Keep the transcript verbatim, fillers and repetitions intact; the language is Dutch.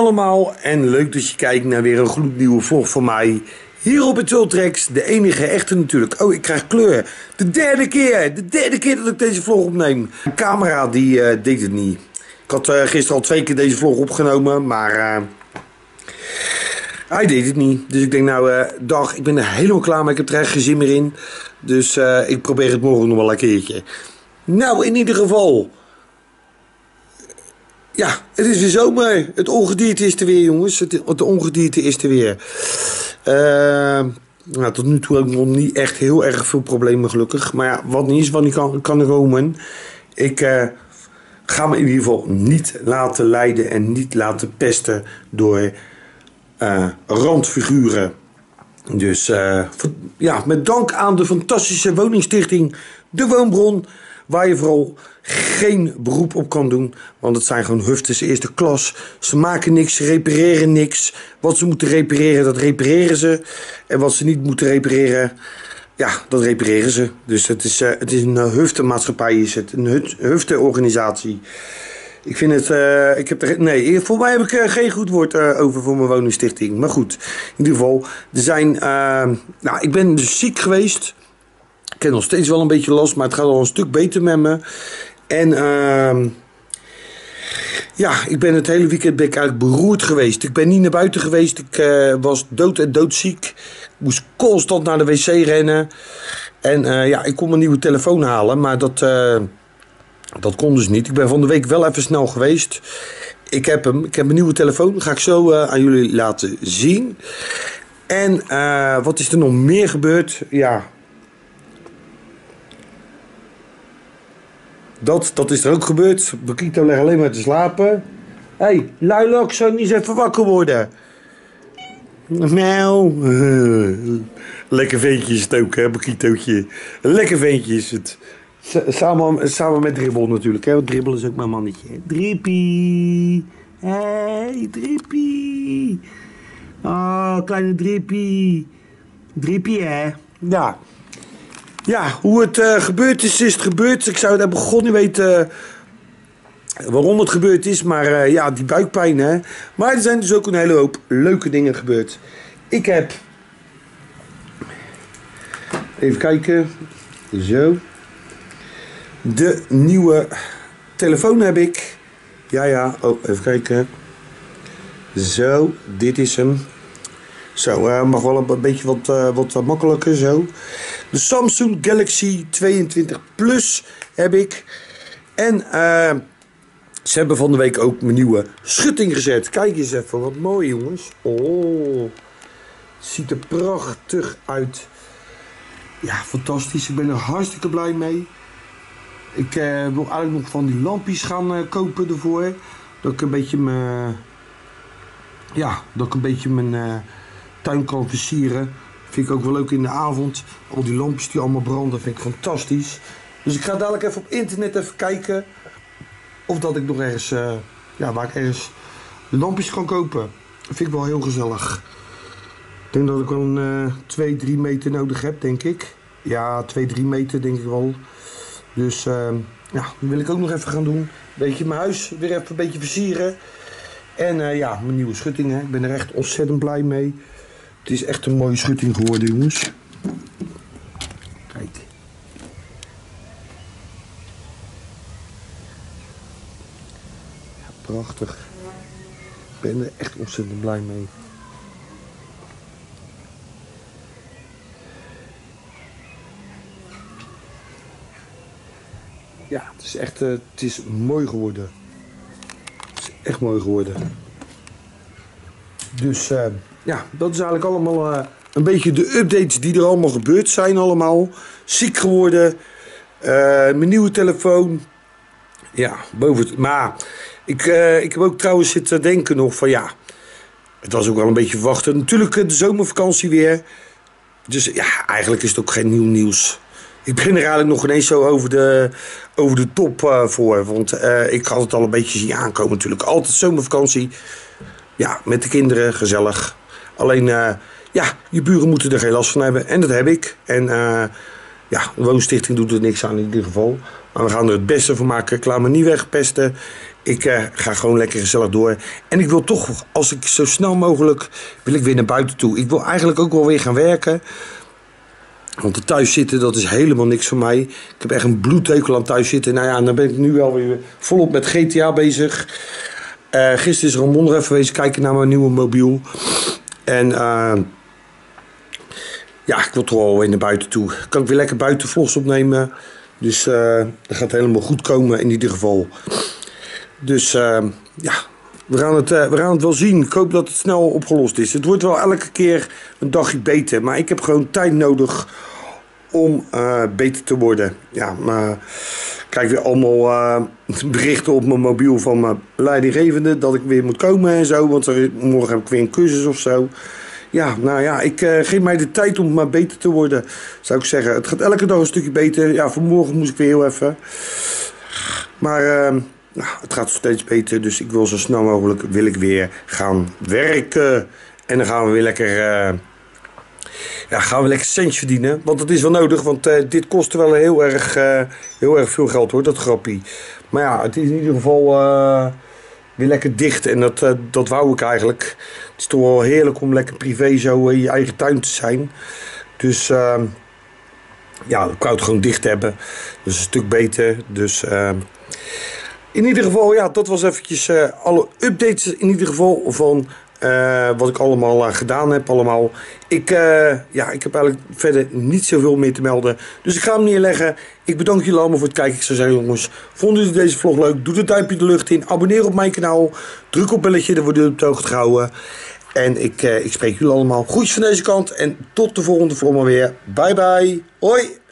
allemaal en leuk dat je kijkt naar weer een gloednieuwe vlog van mij. Hier op het Ultrex, de enige echte natuurlijk. Oh, ik krijg kleur. De derde keer, de derde keer dat ik deze vlog opneem. De camera die uh, deed het niet. Ik had uh, gisteren al twee keer deze vlog opgenomen, maar uh, hij deed het niet. Dus ik denk nou, uh, dag, ik ben er helemaal klaar, maar ik heb er echt geen zin meer in. Dus uh, ik probeer het morgen nog wel een keertje. Nou, in ieder geval. Ja, het is weer zomer. Het ongedierte is er weer, jongens. Het, het ongedierte is er weer. Uh, nou, tot nu toe heb ik nog niet echt heel erg veel problemen, gelukkig. Maar ja, wat niet is, wat niet kan, kan er komen. Ik uh, ga me in ieder geval niet laten leiden en niet laten pesten door uh, randfiguren. Dus uh, ja, met dank aan de fantastische woningstichting De Woonbron, waar je vooral geen beroep op kan doen. Want het zijn gewoon huftes eerste klas. Ze maken niks, ze repareren niks. Wat ze moeten repareren, dat repareren ze. En wat ze niet moeten repareren, ja, dat repareren ze. Dus het is, uh, het is een huftenmaatschappij, is het. Een huftenorganisatie. Ik vind het, uh, ik heb er, nee, voor mij heb ik uh, geen goed woord uh, over voor mijn woningstichting. Maar goed, in ieder geval, er zijn, uh, nou, ik ben dus ziek geweest. Ik heb nog steeds wel een beetje last, maar het gaat al een stuk beter met me. En uh, ja, ik ben het hele weekend ben ik eigenlijk beroerd geweest. Ik ben niet naar buiten geweest. Ik uh, was dood en doodziek. Ik moest constant naar de wc rennen. En uh, ja, ik kon mijn nieuwe telefoon halen, maar dat, uh, dat kon dus niet. Ik ben van de week wel even snel geweest. Ik heb hem. Ik heb mijn nieuwe telefoon. Dat ga ik zo uh, aan jullie laten zien. En uh, wat is er nog meer gebeurd? Ja. Dat, dat is er ook gebeurd. Bakito legt alleen maar te slapen. Hé, hey, luilak, zou niet eens even wakker worden? Nou, uh, lekker ventje is het ook, hè, Bakitootje. Een lekker ventje is het. Samen, samen met Dribbel natuurlijk, hè. Want Dribbel is ook mijn mannetje. Drippie. Hé, hey, Drippie. Oh, kleine Drippie. Drippie, hè. Ja. Ja, hoe het uh, gebeurd is, is het gebeurd. Ik zou het bij God niet weten uh, waarom het gebeurd is. Maar uh, ja, die buikpijn, hè. Maar er zijn dus ook een hele hoop leuke dingen gebeurd. Ik heb... Even kijken. Zo. De nieuwe telefoon heb ik. Ja, ja. Oh, even kijken. Zo, dit is hem. Zo, uh, mag wel een beetje wat, uh, wat, wat makkelijker zo. De Samsung Galaxy tweeëntwintig Plus heb ik. En uh, ze hebben van de week ook mijn nieuwe schutting gezet. Kijk eens even, wat mooi, jongens. Oh, het ziet er prachtig uit. Ja, fantastisch. Ik ben er hartstikke blij mee. Ik uh, wil eigenlijk nog van die lampjes gaan uh, kopen ervoor. Dat ik een beetje mijn... Ja, dat ik een beetje mijn... Uh, tuin kan versieren. Vind ik ook wel leuk in de avond. Al die lampjes die allemaal branden, vind ik fantastisch. Dus ik ga dadelijk even op internet even kijken of dat ik nog ergens, uh, ja, waar ik ergens lampjes kan kopen. Dat vind ik wel heel gezellig. Ik denk dat ik wel een uh, twee, drie meter nodig heb, denk ik. Ja, twee, drie meter denk ik wel. Dus uh, ja, dat wil ik ook nog even gaan doen. Een beetje mijn huis weer even een beetje versieren. En uh, ja, mijn nieuwe schuttingen. Ik ben er echt ontzettend blij mee. Het is echt een mooie schutting geworden, jongens. Kijk. Ja, prachtig. Ik ben er echt ontzettend blij mee. Ja, het is echt uh, het is mooi geworden. Het is echt mooi geworden. Dus... Uh, Ja, dat is eigenlijk allemaal uh, een beetje de updates die er allemaal gebeurd zijn allemaal. Ziek geworden. Uh, mijn nieuwe telefoon. Ja, boven het... Maar ik, uh, ik heb ook trouwens zitten denken nog van ja... Het was ook wel een beetje verwachten. Natuurlijk de zomervakantie weer. Dus ja, eigenlijk is het ook geen nieuw nieuws. Ik ben er eigenlijk nog ineens zo over de, over de top uh, voor. Want uh, ik had het al een beetje zien aankomen natuurlijk. Altijd zomervakantie. Ja, met de kinderen, gezellig. Alleen, uh, ja, je buren moeten er geen last van hebben. En dat heb ik. En uh, ja, de woonstichting doet er niks aan in ieder geval. Maar we gaan er het beste van maken. Ik laat me niet wegpesten. ik uh, ga gewoon lekker gezellig door. En ik wil toch, als ik zo snel mogelijk, wil ik weer naar buiten toe. Ik wil eigenlijk ook wel weer gaan werken. Want er thuis zitten, dat is helemaal niks voor mij. Ik heb echt een bloedhekel aan thuis zitten. Nou ja, dan ben ik nu wel weer volop met G T A bezig. Uh, gisteren is Ramon er even geweest kijken naar mijn nieuwe mobiel. En uh, ja, ik wil toch wel weer naar buiten toe. Kan ik weer lekker buiten vlogs opnemen. Dus uh, dat gaat helemaal goed komen in ieder geval. Dus uh, ja, we gaan, het, uh, we gaan het wel zien. Ik hoop dat het snel opgelost is. Het wordt wel elke keer een dagje beter. Maar ik heb gewoon tijd nodig om uh, beter te worden. Ja, maar ik krijg weer allemaal uh, berichten op mijn mobiel van mijn leidinggevende dat ik weer moet komen en zo. Want er, morgen heb ik weer een cursus of zo. Ja, nou ja, ik uh, geef mij de tijd om maar beter te worden, zou ik zeggen. Het gaat elke dag een stukje beter. Ja, vanmorgen moest ik weer heel even. Maar uh, nou, het gaat steeds beter, dus ik wil zo snel mogelijk wil ik weer gaan werken. En dan gaan we weer lekker, uh, ja, gaan we lekker centjes verdienen. Want dat is wel nodig, want uh, dit kost wel heel erg, uh, heel erg veel geld hoor, dat grappie. Maar ja, het is in ieder geval uh, weer lekker dicht en dat, uh, dat wou ik eigenlijk. Het is toch wel heerlijk om lekker privé zo in je eigen tuin te zijn. Dus uh, ja, ik wou het gewoon dicht hebben. Dus een stuk beter. Dus uh, in ieder geval, ja, dat was eventjes uh, alle updates in ieder geval van uh, wat ik allemaal uh, gedaan heb allemaal. Ik, uh, ja, ik heb eigenlijk verder niet zoveel meer te melden. Dus ik ga hem neerleggen. Ik bedank jullie allemaal voor het kijken. Ik zou zeggen jongens, vonden jullie deze vlog leuk? Doe het duimpje de lucht in. Abonneer op mijn kanaal. Druk op belletje, dan worden jullie op de hoogte gehouden. En ik, uh, ik spreek jullie allemaal groetjes van deze kant. En tot de volgende vlog maar weer. Bye bye. Hoi.